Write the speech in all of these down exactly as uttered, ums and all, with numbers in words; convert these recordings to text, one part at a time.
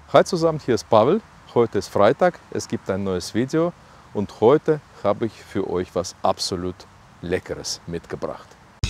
Hi zusammen, hier ist Pavel. Heute ist Freitag, es gibt ein neues Video und heute habe ich für euch was absolut Leckeres mitgebracht.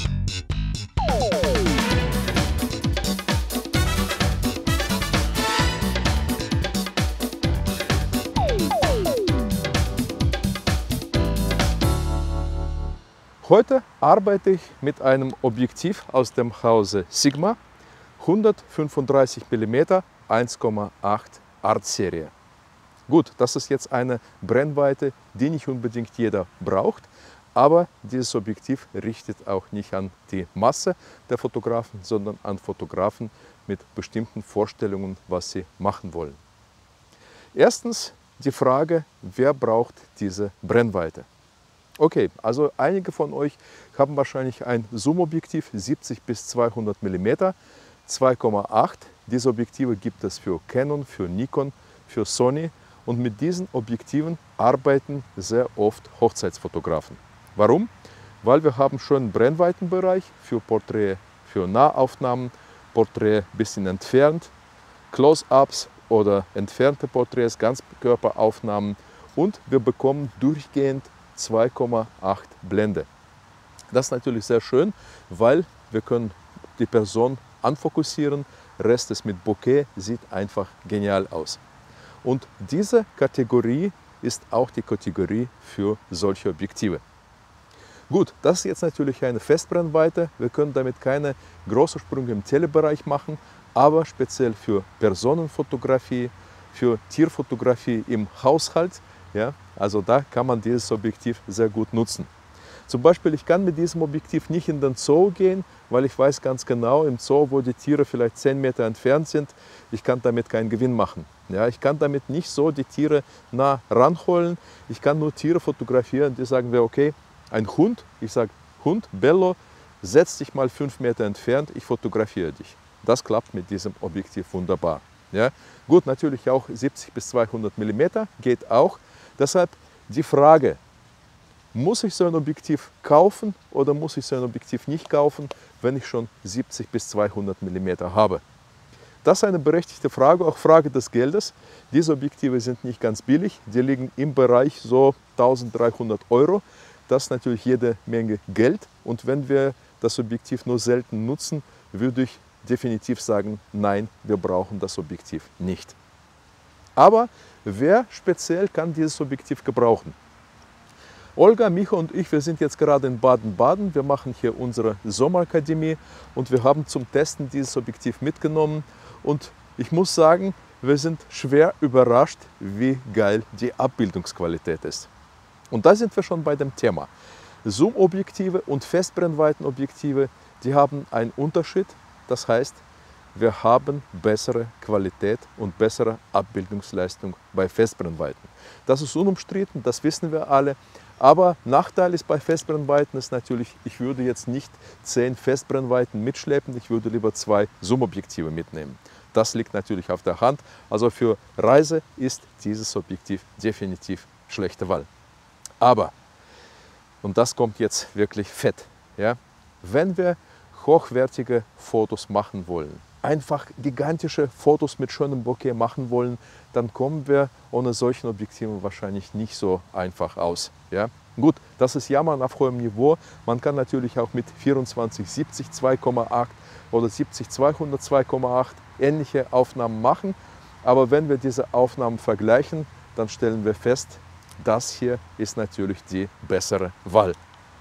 Heute arbeite ich mit einem Objektiv aus dem Hause Sigma, hundertfünfunddreißig Millimeter, eins Komma acht Art-Serie. Gut, das ist jetzt eine Brennweite, die nicht unbedingt jeder braucht, aber dieses Objektiv richtet auch nicht an die Masse der Fotografen, sondern an Fotografen mit bestimmten Vorstellungen, was sie machen wollen. Erstens die Frage, wer braucht diese Brennweite? Okay, also einige von euch haben wahrscheinlich ein Zoom-Objektiv siebzig bis zweihundert Millimeter, zwei Komma acht. Diese Objektive gibt es für Canon, für Nikon, für Sony und mit diesen Objektiven arbeiten sehr oft Hochzeitsfotografen. Warum? Weil wir haben schon einen Brennweitenbereich für Porträt, für Nahaufnahmen, Porträt ein bisschen entfernt, Close-ups oder entfernte Porträts, Ganzkörperaufnahmen und wir bekommen durchgehend zwei Komma acht Blende. Das ist natürlich sehr schön, weil wir können die Person anfokussieren, Rest ist mit Bokeh, sieht einfach genial aus. Und diese Kategorie ist auch die Kategorie für solche Objektive. Gut, das ist jetzt natürlich eine Festbrennweite, wir können damit keine großen Sprünge im Telebereich machen, aber speziell für Personenfotografie, für Tierfotografie im Haushalt, ja, also da kann man dieses Objektiv sehr gut nutzen. Zum Beispiel, ich kann mit diesem Objektiv nicht in den Zoo gehen, weil ich weiß ganz genau, im Zoo, wo die Tiere vielleicht zehn Meter entfernt sind, ich kann damit keinen Gewinn machen. Ja, ich kann damit nicht so die Tiere nah ranholen. Ich kann nur Tiere fotografieren, die sagen wir, okay, ein Hund, ich sage Hund, Bello, setz dich mal fünf Meter entfernt, ich fotografiere dich. Das klappt mit diesem Objektiv wunderbar. Ja, gut, natürlich auch siebzig bis zweihundert Millimeter geht auch. Deshalb die Frage, muss ich so ein Objektiv kaufen oder muss ich so ein Objektiv nicht kaufen, wenn ich schon siebzig bis zweihundert Millimeter habe? Das ist eine berechtigte Frage, auch Frage des Geldes. Diese Objektive sind nicht ganz billig, die liegen im Bereich so eintausenddreihundert Euro. Das ist natürlich jede Menge Geld und wenn wir das Objektiv nur selten nutzen, würde ich definitiv sagen, nein, wir brauchen das Objektiv nicht. Aber wer speziell kann dieses Objektiv gebrauchen? Olga, Micha und ich, wir sind jetzt gerade in Baden-Baden. Wir machen hier unsere Sommerakademie und wir haben zum Testen dieses Objektiv mitgenommen. Und ich muss sagen, wir sind schwer überrascht, wie geil die Abbildungsqualität ist. Und da sind wir schon bei dem Thema. Zoom-Objektive und Festbrennweitenobjektive, die haben einen Unterschied. Das heißt, wir haben bessere Qualität und bessere Abbildungsleistung bei Festbrennweiten. Das ist unumstritten, das wissen wir alle. Aber Nachteil ist bei Festbrennweiten ist natürlich, ich würde jetzt nicht zehn Festbrennweiten mitschleppen, ich würde lieber zwei Zoom-Objektive mitnehmen. Das liegt natürlich auf der Hand. Also für Reise ist dieses Objektiv definitiv schlechte Wahl. Aber, und das kommt jetzt wirklich fett, ja, wenn wir hochwertige Fotos machen wollen, einfach gigantische Fotos mit schönem Bokeh machen wollen, dann kommen wir ohne solchen Objektiven wahrscheinlich nicht so einfach aus. Ja? Gut, das ist Jammern auf hohem Niveau. Man kann natürlich auch mit vierundzwanzig siebzig zwei Komma acht oder siebzig zweihundert zwei Komma acht ähnliche Aufnahmen machen. Aber wenn wir diese Aufnahmen vergleichen, dann stellen wir fest, das hier ist natürlich die bessere Wahl.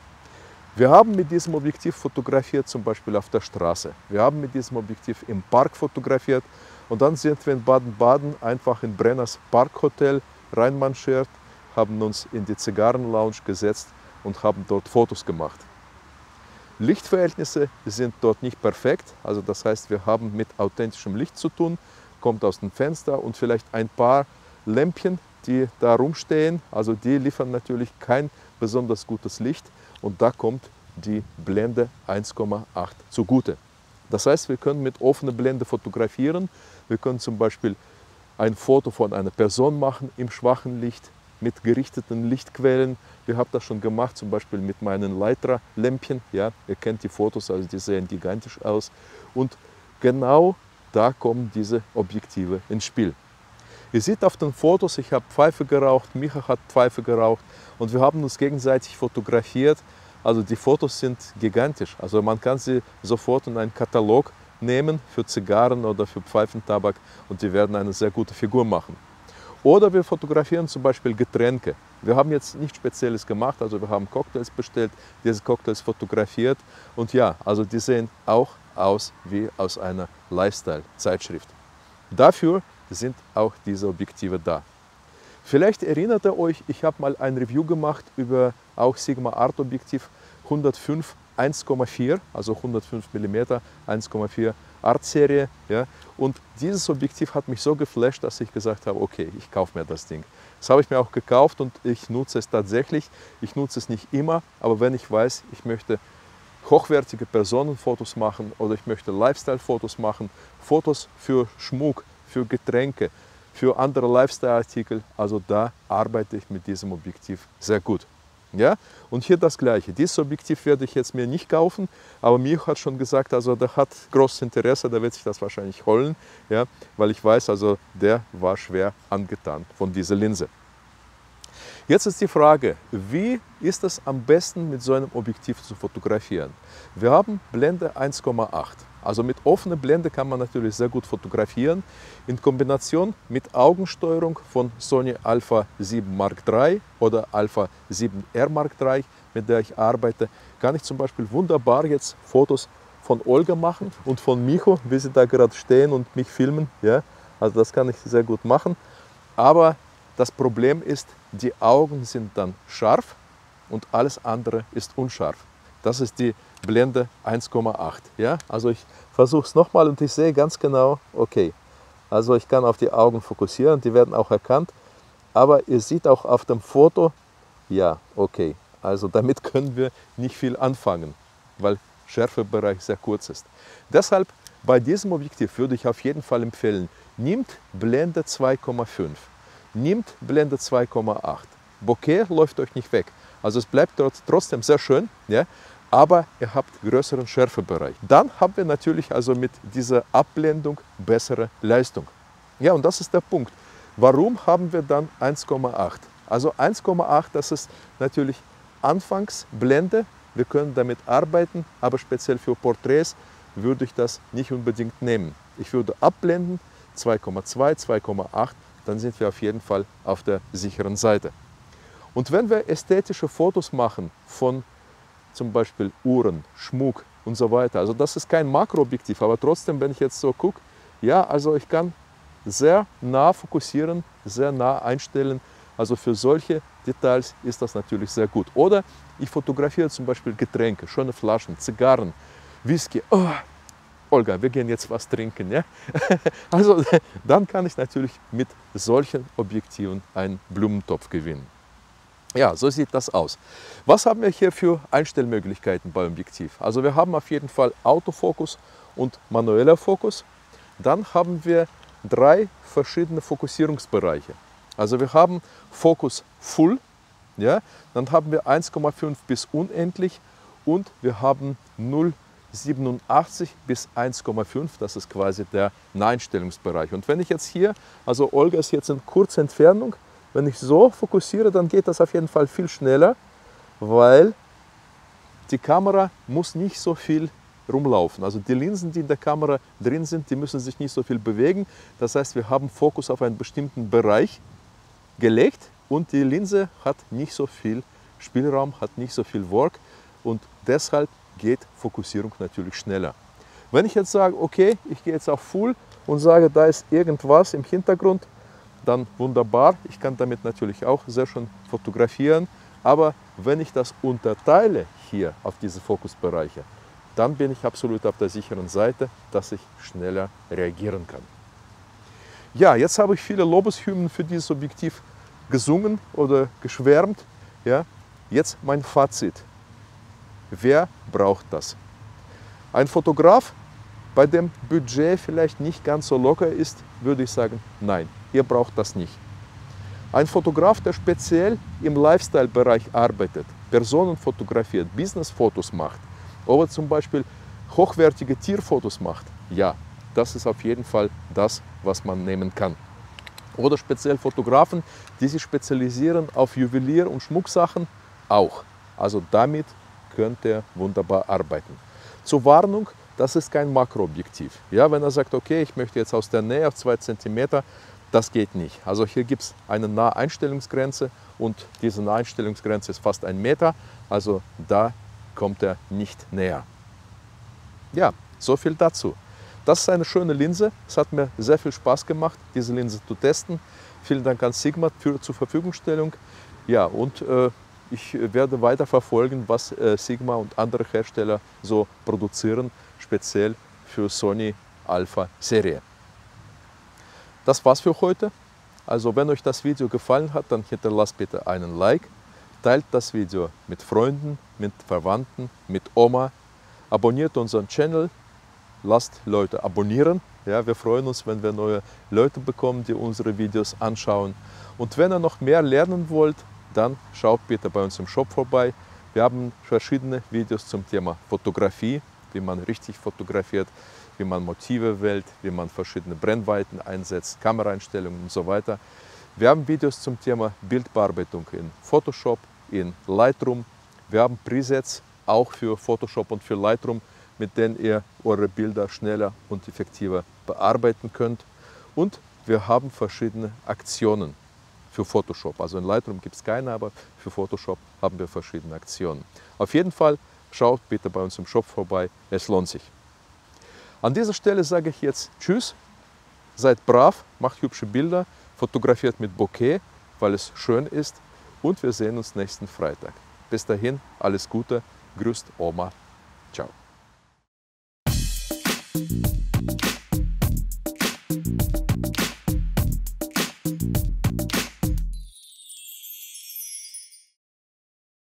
Wir haben mit diesem Objektiv fotografiert, zum Beispiel auf der Straße. Wir haben mit diesem Objektiv im Park fotografiert und dann sind wir in Baden-Baden einfach in Brenners Parkhotel reinmarschiert, haben uns in die Zigarrenlounge gesetzt und haben dort Fotos gemacht. Lichtverhältnisse sind dort nicht perfekt, also das heißt, wir haben mit authentischem Licht zu tun, kommt aus dem Fenster und vielleicht ein paar Lämpchen, die da rumstehen, also die liefern natürlich kein besonders gutes Licht. Und da kommt die Blende eins Komma acht zugute. Das heißt, wir können mit offener Blende fotografieren. Wir können zum Beispiel ein Foto von einer Person machen im schwachen Licht mit gerichteten Lichtquellen. Wir haben das schon gemacht, zum Beispiel mit meinen Leitra-Lämpchen. Ja, ihr kennt die Fotos, also die sehen gigantisch aus. Und genau da kommen diese Objektive ins Spiel. Ihr seht auf den Fotos, ich habe Pfeife geraucht, Micha hat Pfeife geraucht und wir haben uns gegenseitig fotografiert. Also die Fotos sind gigantisch. Also man kann sie sofort in einen Katalog nehmen für Zigarren oder für Pfeifentabak und die werden eine sehr gute Figur machen. Oder wir fotografieren zum Beispiel Getränke. Wir haben jetzt nichts Spezielles gemacht, also wir haben Cocktails bestellt, diese Cocktails fotografiert und ja, also die sehen auch aus wie aus einer Lifestyle-Zeitschrift. Dafür sind auch diese Objektive da. Vielleicht erinnert ihr euch, ich habe mal ein Review gemacht über auch Sigma Art Objektiv hundertfünf eins Komma vier, also hundertfünf Millimeter eins Komma vier Art Serie. Ja? Und dieses Objektiv hat mich so geflasht, dass ich gesagt habe, okay, ich kaufe mir das Ding. Das habe ich mir auch gekauft und ich nutze es tatsächlich. Ich nutze es nicht immer, aber wenn ich weiß, ich möchte hochwertige Personenfotos machen oder ich möchte Lifestyle-Fotos machen, Fotos für Schmuck, für Getränke, für andere Lifestyle-Artikel, also da arbeite ich mit diesem Objektiv sehr gut. Ja? Und hier das Gleiche. Dieses Objektiv werde ich jetzt mir nicht kaufen, aber Micho hat schon gesagt, also der hat großes Interesse, der wird sich das wahrscheinlich holen, ja? Weil ich weiß, also der war schwer angetan von dieser Linse. Jetzt ist die Frage, wie ist es am besten mit so einem Objektiv zu fotografieren? Wir haben Blende eins Komma acht. Also mit offener Blende kann man natürlich sehr gut fotografieren. In Kombination mit Augensteuerung von Sony Alpha sieben Mark drei oder Alpha sieben R Mark drei, mit der ich arbeite, kann ich zum Beispiel wunderbar jetzt Fotos von Olga machen und von Micho, wie sie da gerade stehen und mich filmen. Ja? Also das kann ich sehr gut machen. Aber das Problem ist, die Augen sind dann scharf und alles andere ist unscharf. Das ist die Blende eins Komma acht. Ja? Also ich versuche es nochmal und ich sehe ganz genau, okay, also ich kann auf die Augen fokussieren, die werden auch erkannt, aber ihr seht auch auf dem Foto, ja, okay, also damit können wir nicht viel anfangen, weil Schärfebereich sehr kurz ist. Deshalb bei diesem Objektiv würde ich auf jeden Fall empfehlen, nehmt Blende zwei Komma fünf, nehmt Blende zwei Komma acht. Bokeh läuft euch nicht weg. Also es bleibt trotzdem sehr schön, ja, aber ihr habt größeren Schärfebereich. Dann haben wir natürlich also mit dieser Abblendung bessere Leistung. Ja, und das ist der Punkt. Warum haben wir dann eins Komma acht? Also eins Komma acht, das ist natürlich Anfangsblende. Wir können damit arbeiten, aber speziell für Porträts würde ich das nicht unbedingt nehmen. Ich würde abblenden, zwei Komma zwei, zwei Komma acht, dann sind wir auf jeden Fall auf der sicheren Seite. Und wenn wir ästhetische Fotos machen von zum Beispiel Uhren, Schmuck und so weiter, also das ist kein Makroobjektiv, aber trotzdem, wenn ich jetzt so gucke, ja, also ich kann sehr nah fokussieren, sehr nah einstellen, also für solche Details ist das natürlich sehr gut. Oder ich fotografiere zum Beispiel Getränke, schöne Flaschen, Zigarren, Whisky, oh, Olga, wir gehen jetzt was trinken, ja? Also dann kann ich natürlich mit solchen Objektiven einen Blumentopf gewinnen. Ja, so sieht das aus. Was haben wir hier für Einstellmöglichkeiten beim Objektiv? Also wir haben auf jeden Fall Autofokus und manueller Fokus. Dann haben wir drei verschiedene Fokussierungsbereiche. Also wir haben Fokus Full, ja? Dann haben wir eins Komma fünf bis unendlich und wir haben null Komma siebenundachtzig bis eins Komma fünf, das ist quasi der Einstellungsbereich. Und wenn ich jetzt hier, also Olga ist jetzt in kurzer Entfernung, wenn ich so fokussiere, dann geht das auf jeden Fall viel schneller, weil die Kamera muss nicht so viel rumlaufen. Also die Linsen, die in der Kamera drin sind, die müssen sich nicht so viel bewegen. Das heißt, wir haben Fokus auf einen bestimmten Bereich gelegt und die Linse hat nicht so viel Spielraum, hat nicht so viel Work und deshalb geht Fokussierung natürlich schneller. Wenn ich jetzt sage, okay, ich gehe jetzt auf Full und sage, da ist irgendwas im Hintergrund, dann wunderbar. Ich kann damit natürlich auch sehr schön fotografieren. Aber wenn ich das unterteile hier auf diese Fokusbereiche, dann bin ich absolut auf der sicheren Seite, dass ich schneller reagieren kann. Ja, jetzt habe ich viele Lobeshymnen für dieses Objektiv gesungen oder geschwärmt. Ja, jetzt mein Fazit. Wer braucht das? Ein Fotograf, bei dem Budget vielleicht nicht ganz so locker ist, würde ich sagen, nein, ihr braucht das nicht. Ein Fotograf, der speziell im Lifestyle-Bereich arbeitet, Personen fotografiert, Business-Fotos macht, oder zum Beispiel hochwertige Tierfotos macht, ja, das ist auf jeden Fall das, was man nehmen kann. Oder speziell Fotografen, die sich spezialisieren auf Juwelier- und Schmucksachen, auch. Also damit könnt ihr wunderbar arbeiten. Zur Warnung, das ist kein Makroobjektiv. Ja, wenn er sagt, okay, ich möchte jetzt aus der Nähe auf zwei Zentimeter, das geht nicht. Also hier gibt es eine Naheinstellungsgrenze und diese Naheinstellungsgrenze ist fast ein Meter. Also da kommt er nicht näher. Ja, so viel dazu. Das ist eine schöne Linse. Es hat mir sehr viel Spaß gemacht, diese Linse zu testen. Vielen Dank an Sigma für zur Verfügungstellung. Ja, und äh, ich werde weiter verfolgen, was äh, Sigma und andere Hersteller so produzieren, speziell für Sony Alpha Serie. Das war's für heute. Also wenn euch das Video gefallen hat, dann hinterlasst bitte einen Like, teilt das Video mit Freunden, mit Verwandten, mit Oma, abonniert unseren Channel. Lasst Leute abonnieren. Ja, wir freuen uns, wenn wir neue Leute bekommen, die unsere Videos anschauen. Und wenn ihr noch mehr lernen wollt, dann schaut bitte bei uns im Shop vorbei. Wir haben verschiedene Videos zum Thema Fotografie, wie man richtig fotografiert, wie man Motive wählt, wie man verschiedene Brennweiten einsetzt, Kameraeinstellungen und so weiter. Wir haben Videos zum Thema Bildbearbeitung in Photoshop, in Lightroom. Wir haben Presets auch für Photoshop und für Lightroom, mit denen ihr eure Bilder schneller und effektiver bearbeiten könnt. Und wir haben verschiedene Aktionen für Photoshop. Also in Lightroom gibt es keine, aber für Photoshop haben wir verschiedene Aktionen. Auf jeden Fall schaut bitte bei uns im Shop vorbei, es lohnt sich. An dieser Stelle sage ich jetzt Tschüss, seid brav, macht hübsche Bilder, fotografiert mit Bokeh, weil es schön ist und wir sehen uns nächsten Freitag. Bis dahin, alles Gute, grüßt Oma, ciao.